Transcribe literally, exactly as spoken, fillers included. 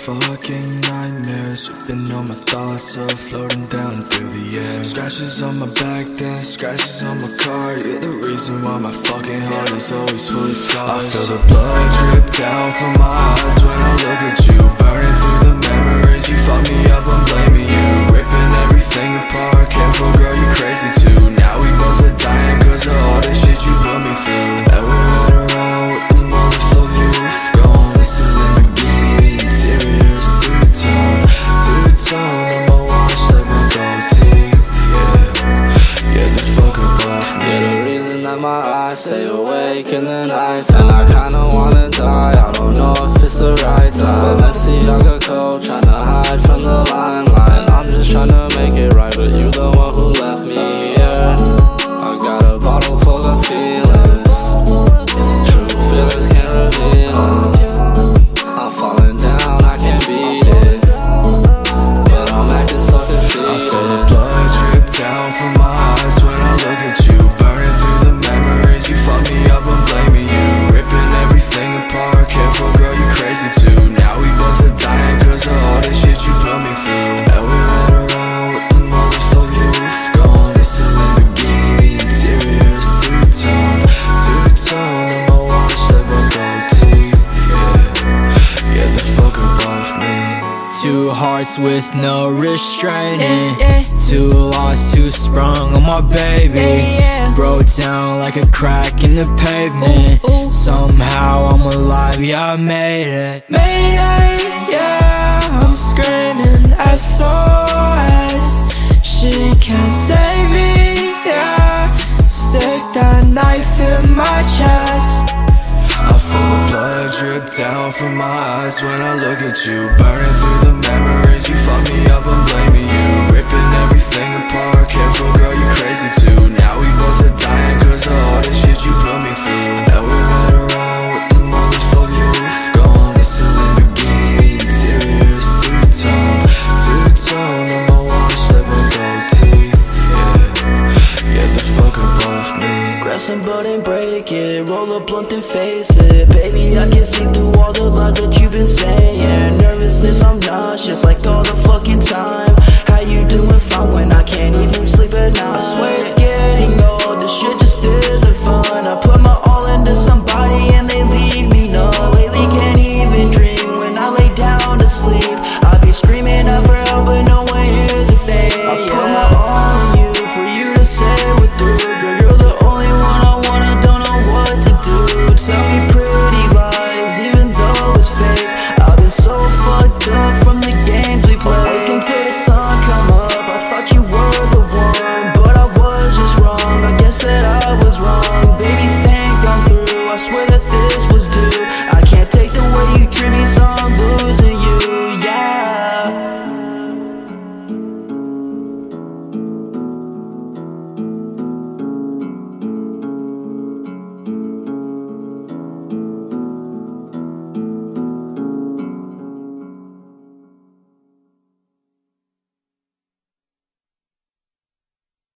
fucking nightmares, whipping all my thoughts up, floating down through the air. Scratches on my back, then scratches on my car. You're the reason why my fucking heart is always full of scars. I feel the blood drip down from my eyes when I look at you, burning through the memories. You fuck me up, I'm blaming you, ripping everything apart. Careful girl, you crazy too. Now we both are dying cause of all the shit you put me through. And we ride around with the motherfucking roof gone. It's a Lamborghini, the interior's two-tone, two-tone. On my watch like my gold teeth, yeah. Get the fuck up off me. You're the reason that my eyes stay awake in the night time. I kinda wanna die, I don't know if it's the right time. Let's see, I got cold, tryna hide from the limelight. I'm just tryna make it right, but you the one who left me here. I got a bottle full of feelings, true feelings can't reveal them. I'm falling down, I can't beat it, but I'm acting so conceited. I feel the blood drip down from my eyes when I look at you, burning through the memories. You fuck me up, I'm blaming you, ripping everything apart. Careful girl, you crazy too. Now we both are dying cause of all the shit you put me through. And we ride around with the motherfucking roof gone. It's a Lamborghini, the interior's two-tone, two-tone. On my watch like my gold teeth, yeah. Get the fuck up off me. Two hearts with no restraining, two lost, two sprung on my baby. Broke down like a crack in the pavement. Somehow I'm alive, yeah, I made it. Made it, yeah, I'm screaming S O S. She can't save me, yeah. Stick that knife in my chest. I feel the blood drip down from my eyes when I look at you, burning through the memories. You fuck me up, I'm blaming you, ripping everything apart. Careful girl, you crazy too. Now we both are dying cause of all the shit you put me through. And we